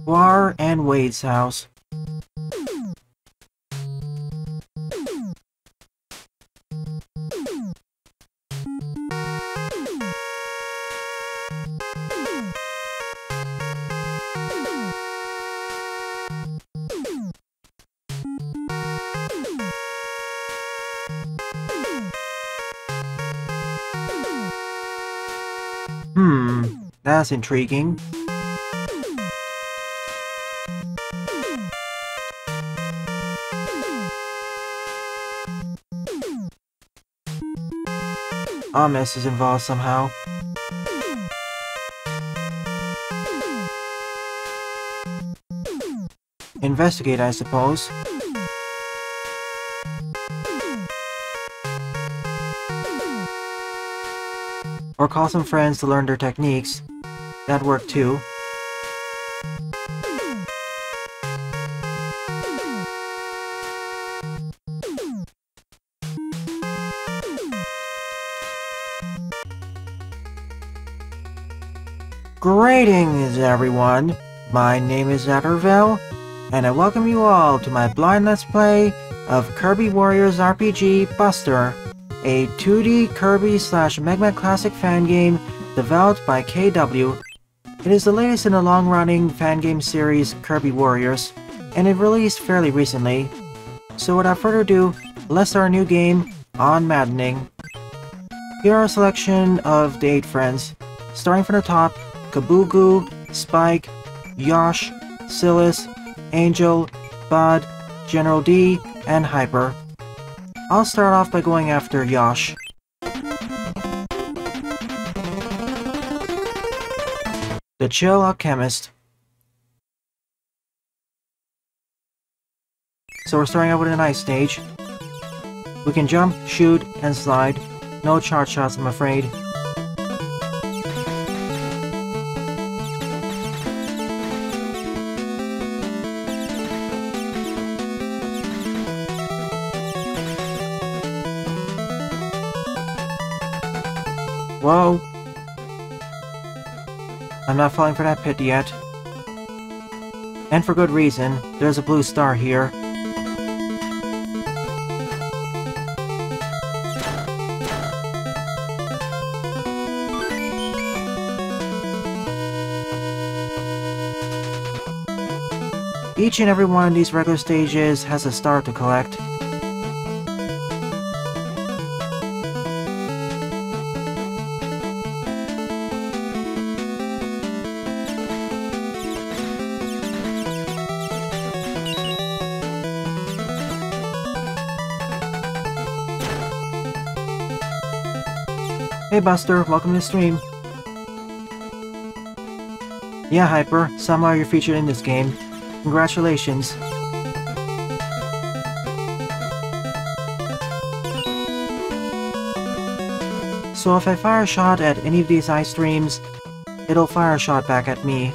Kwar and Wade's house. That's intriguing. Alchemist is involved somehow. Investigate, I suppose. Or call some friends to learn their techniques. That'd work too. Greetings, everyone. My name is Atterville, and I welcome you all to my blind Let's Play of Kirby Warriors RPG Buster, a 2D Kirby/Mega Classic fan game developed by KW. It is the latest in the long-running fan game series Kirby Warriors, and it released fairly recently. So without further ado, let's start a new game on Maddening. Here are a selection of the 8 friends, starting from the top: Kabugu, Spike, Yosh, Silas, Angel, Bud, General D, and Hyper. I'll start off by going after Yosh. The Chill Alchemist. So we're starting out with an ice stage. We can jump, shoot, and slide. No charge shots, I'm afraid. Whoa! I'm not falling for that pit yet. And for good reason. There's a blue star here. Each and every one of these regular stages has a star to collect. Hey Buster, welcome to the stream. Yeah, Hyper, somehow you're featured in this game. Congratulations. So if I fire a shot at any of these ice streams, it'll fire a shot back at me.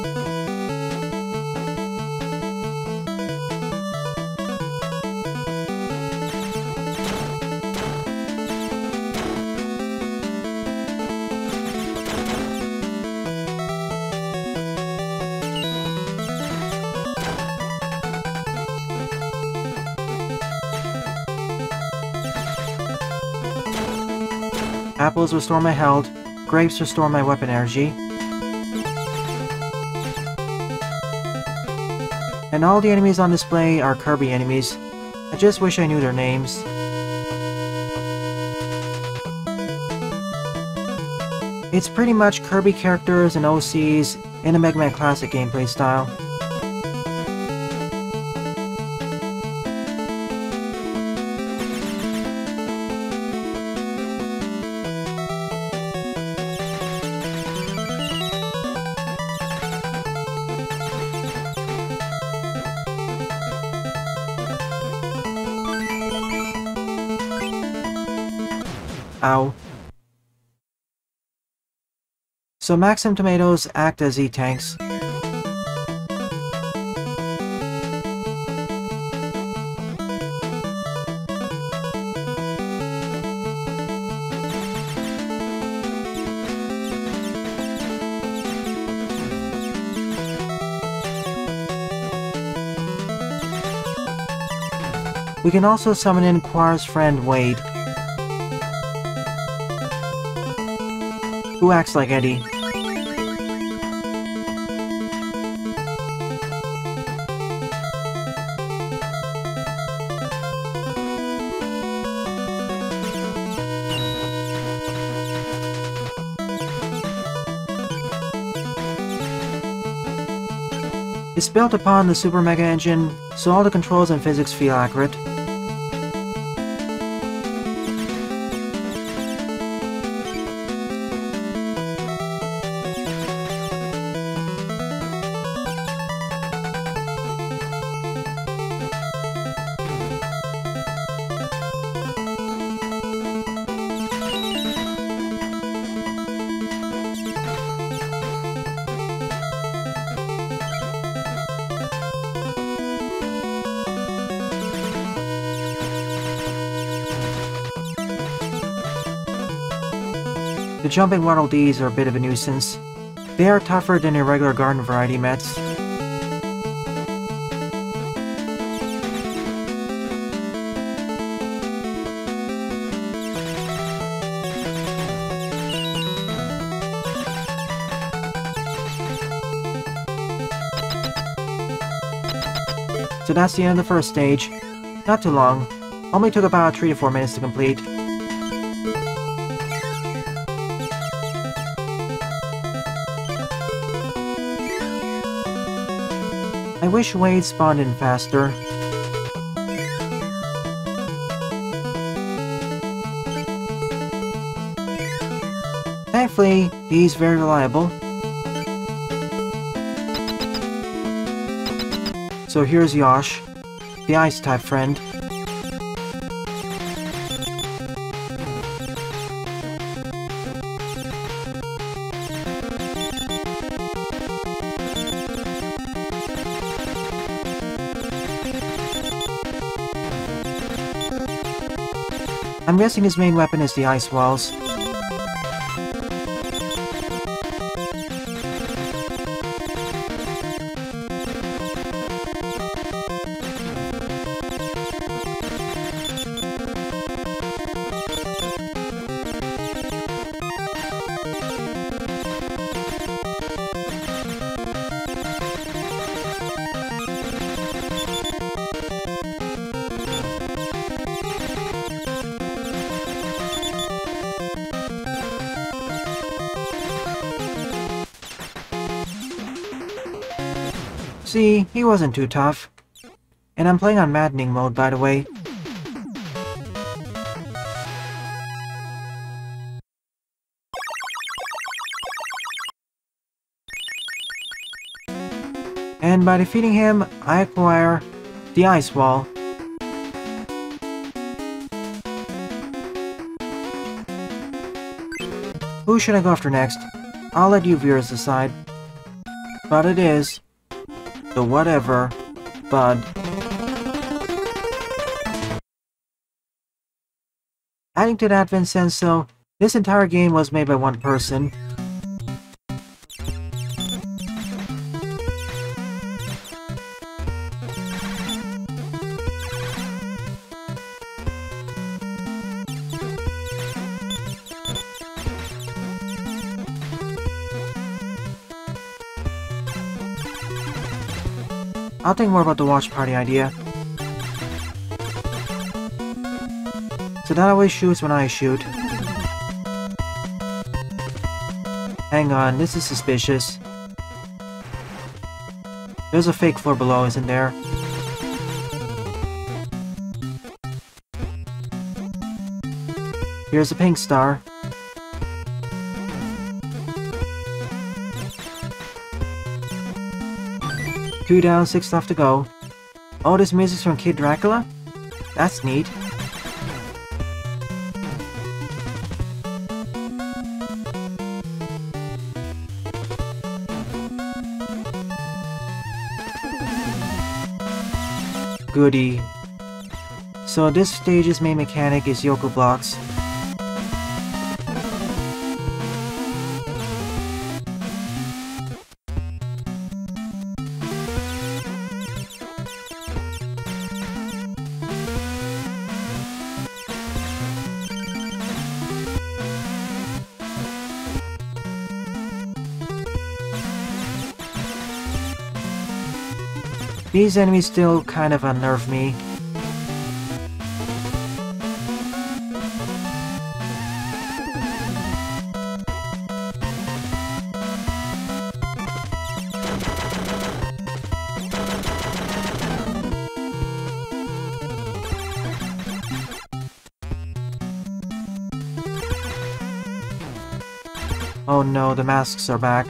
Apples restore my health, grapes restore my weapon energy. And all the enemies on display are Kirby enemies. I just wish I knew their names. It's pretty much Kirby characters and OCs in a Mega Man Classic gameplay style. Ow. So Maxim tomatoes act as E-tanks. We can also summon in Kwar's friend Wade, who acts like Eddie. It's built upon the Super Mega Engine, so all the controls and physics feel accurate. The jumping Waddle Dees are a bit of a nuisance. They are tougher than irregular garden variety Mets. So that's the end of the first stage. Not too long. Only took about 3 to 4 minutes to complete. I wish Wade spawned in faster. Thankfully, he's very reliable. So here's Yosh, the Ice-type friend. I'm guessing his main weapon is the ice walls. See, he wasn't too tough. And I'm playing on maddening mode, by the way. And by defeating him, I acquire the ice wall. Who should I go after next? I'll let you viewers decide. But it is the whatever Bud. Adding to that, Vincenzo, this entire game was made by one person. I'll think more about the watch party idea. So that always shoots when I shoot. Hang on, this is suspicious. There's a fake floor below, isn't there? Here's a pink star. Two down, 6 left to go. Oh, this music's from Kid Dracula? That's neat. Goody. So this stage's main mechanic is Yoko blocks. These enemies still kind of unnerve me. Oh no, the masks are back.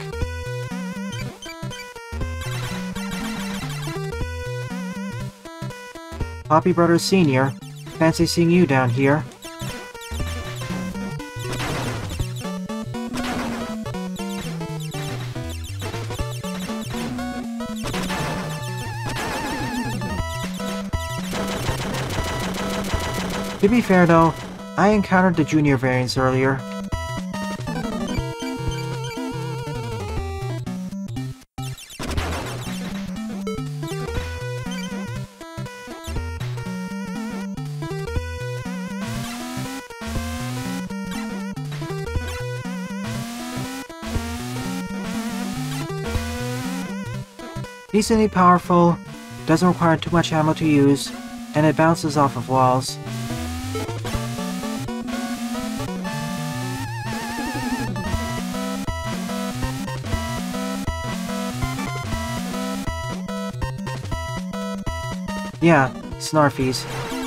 Poppy Brothers Sr., fancy seeing you down here. To be fair though, I encountered the junior variants earlier. Decently powerful, doesn't require too much ammo to use, and it bounces off of walls. Yeah, Snarfies.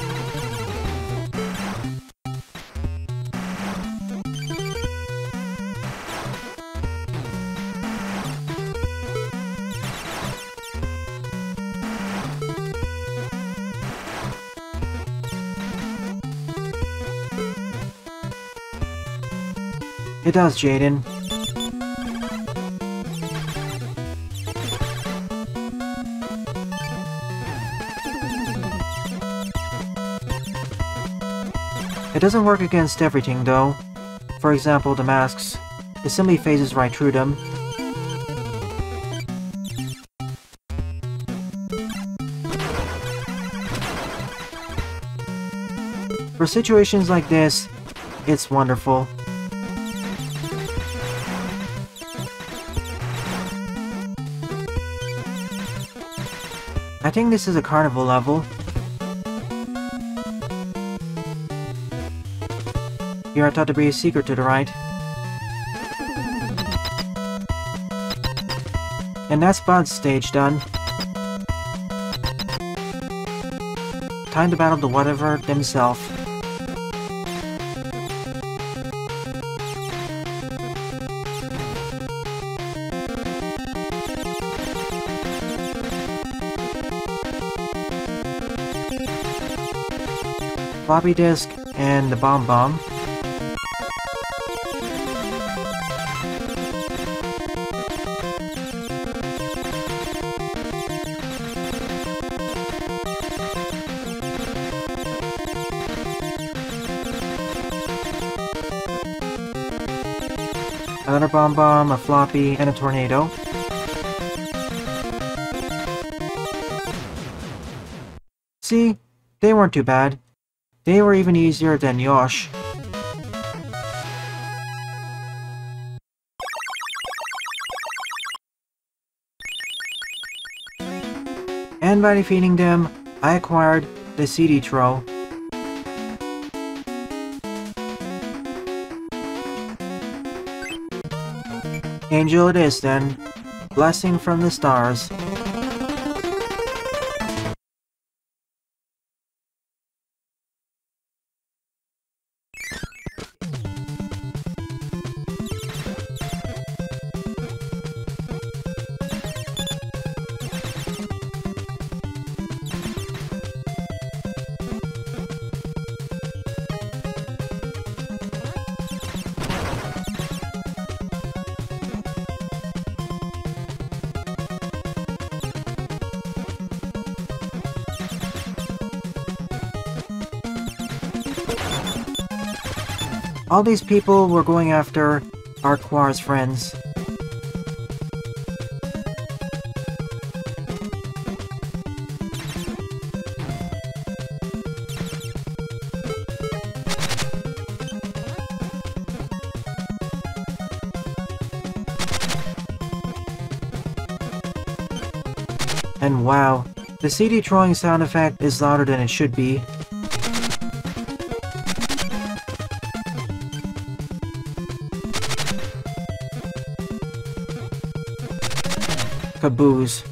It does, Jaden. It doesn't work against everything, though. For example, the masks. It simply phases right through them. For situations like this, it's wonderful. I think this is a carnival level. Here I thought to be a secret to the right. And that's Bud's stage done. Time to battle the whatever himself. Floppy disk and the bomb. Another bomb, a floppy, and a tornado. See? They weren't too bad. They were even easier than Yosh. And by defeating them, I acquired the CD Throw. Angel it is then. Blessing from the stars. All these people we're going after are Kwar's friends. And wow, The CD trolling sound effect is louder than it should be. Caboose.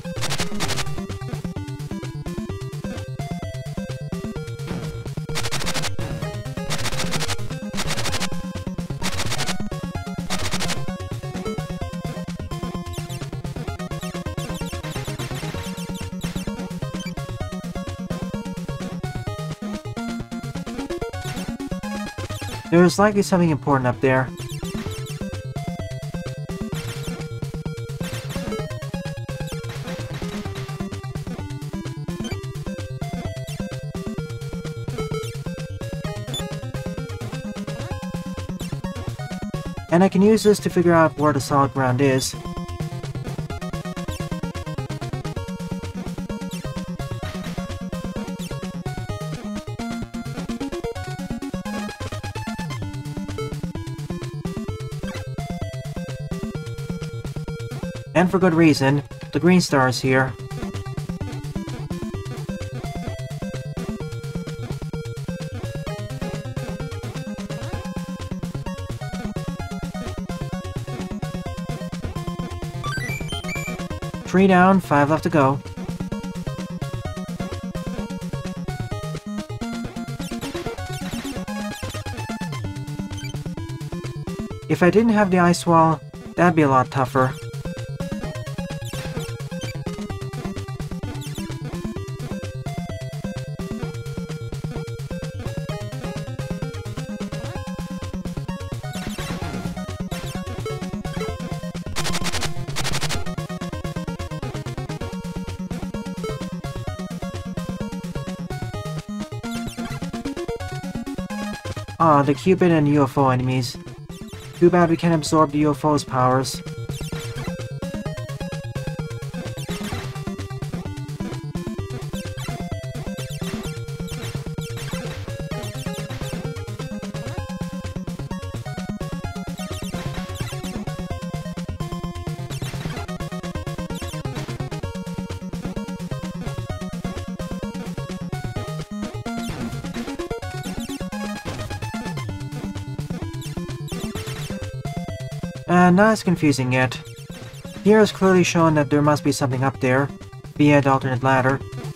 There is likely something important up there. And I can use this to figure out where the solid ground is. And for good reason, the green star is here. Three down, 5 left to go. If I didn't have the ice wall, that'd be a lot tougher. Ah, the Cupid and UFO enemies. Too bad we can't absorb the UFO's powers. Not as confusing yet. Here is clearly shown that there must be something up there, via the alternate ladder.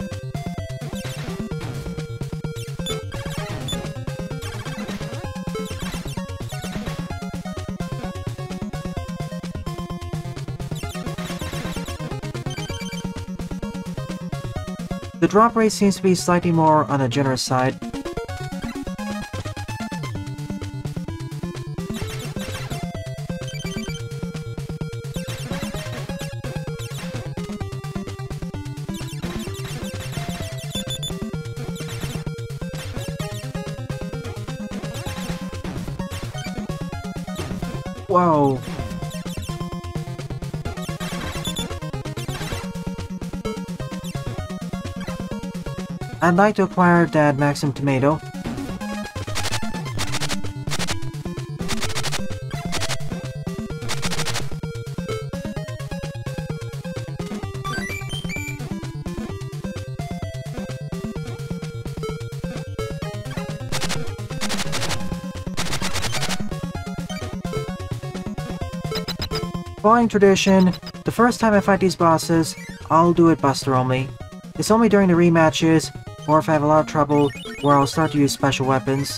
The drop rate seems to be slightly more on the generous side. Whoa. I'd like to acquire that Maxim tomato. Following tradition, the first time I fight these bosses, I'll do it Buster only. It's only during the rematches, or if I have a lot of trouble, where I'll start to use special weapons.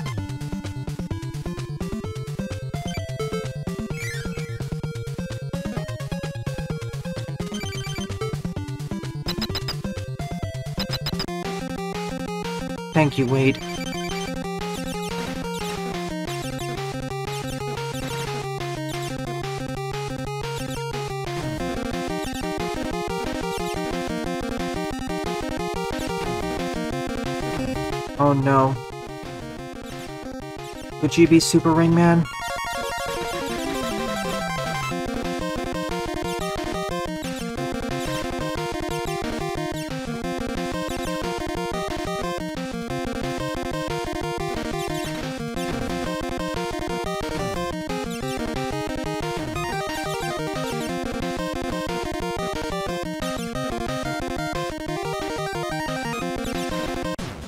Thank you, Wade. Oh no. Would you be Super Ringman?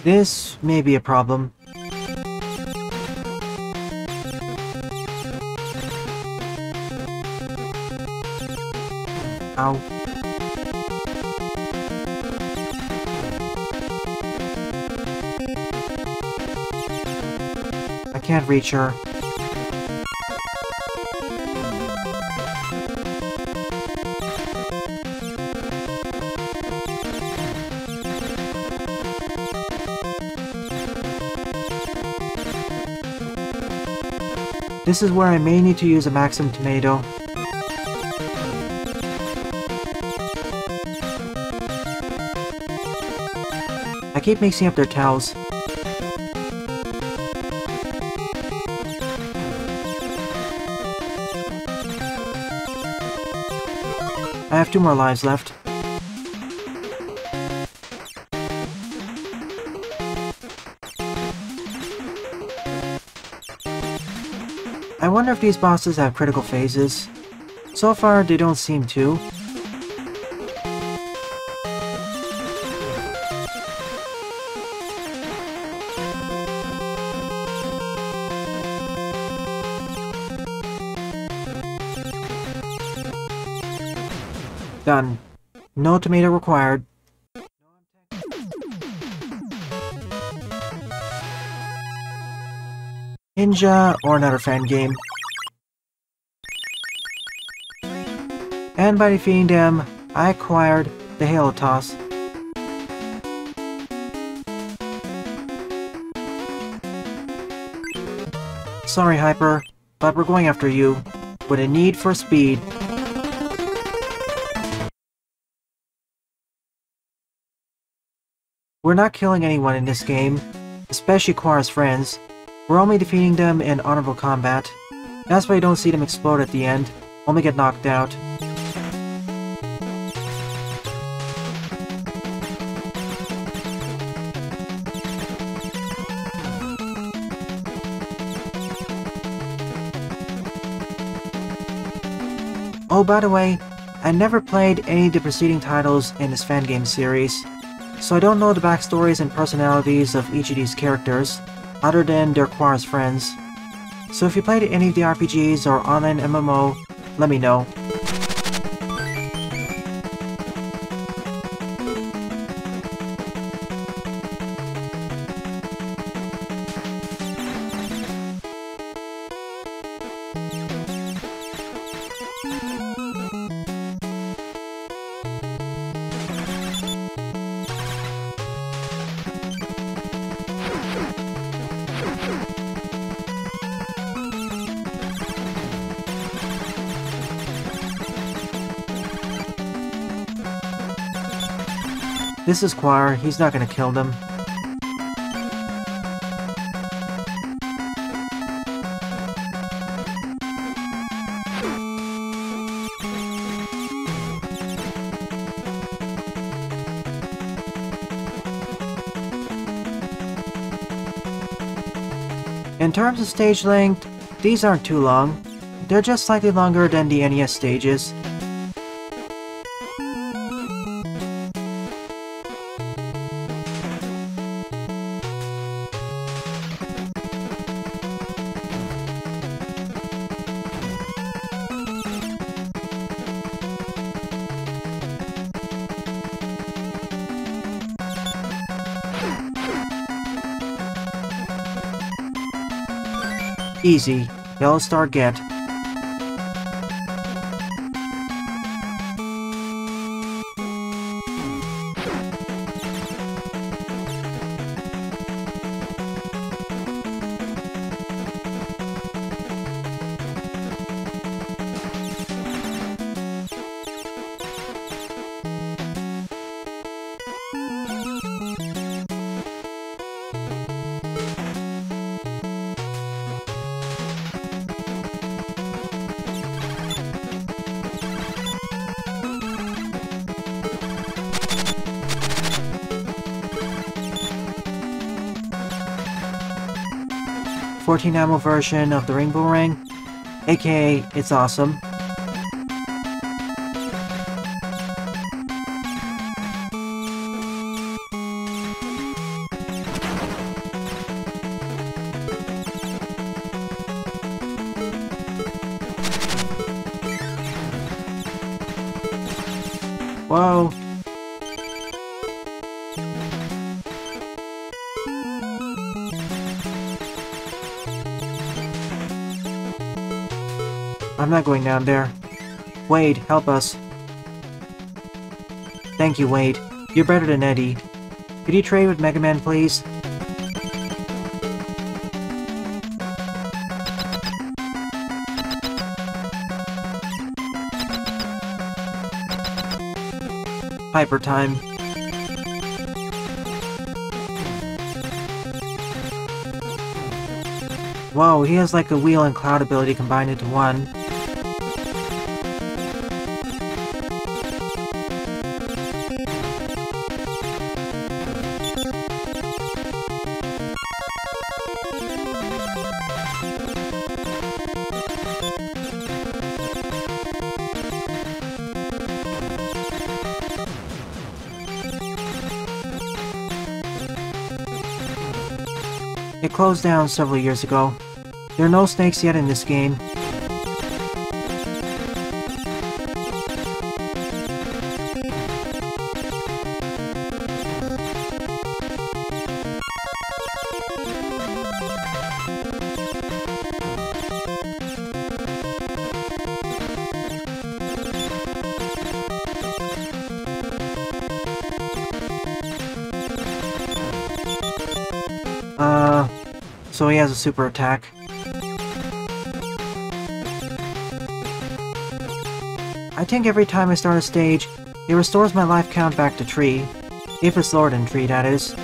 This may be a problem. Ow. I can't reach her. This is where I may need to use a Maxim Tomato. I keep mixing up their towels. I have 2 more lives left. I wonder if these bosses have critical phases. So far, they don't seem to. Done. No tomato required. Ninja or another fan game. And by defeating them, I acquired the Halo Toss. Sorry, Hyper, but we're going after you, with a need for speed. We're not killing anyone in this game, especially Kwar's friends. We're only defeating them in honorable combat. That's why you don't see them explode at the end, only get knocked out. Oh, by the way, I never played any of the preceding titles in this fangame series, so I don't know the backstories and personalities of each of these characters, other than their Kwar's friends. So if you played any of the RPGs or online MMO, let me know. This is Kwar, he's not gonna kill them. In terms of stage length, these aren't too long. They're just slightly longer than the NES stages. Easy. Yellow star get. .14 ammo version of the Rainbow Ring, aka it's awesome. Whoa! I'm not going down there. Wade, help us. Thank you, Wade. You're better than Eddie. Could you trade with Mega Man, please? Hyper time. Whoa, he has like a wheel and cloud ability combined into one. It closed down several years ago. There are no snakes yet in this game. So he has a super attack. I think every time I start a stage, it restores my life count back to 3. If it's lower than 3, that is.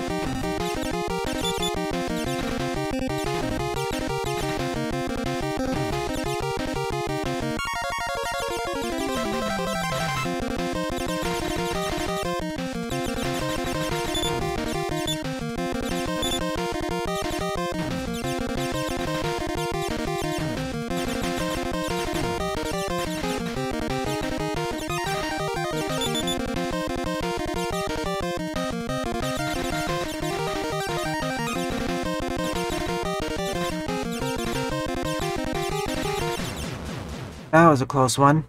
That was a close one.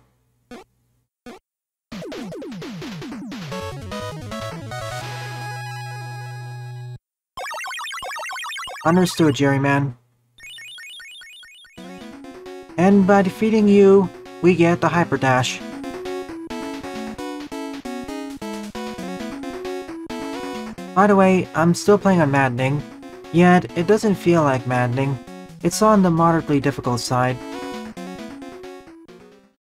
Understood, Jerry Man. And by defeating you, we get the Hyper Dash. By the way, I'm still playing on Maddening, yet it doesn't feel like maddening. It's on the moderately difficult side.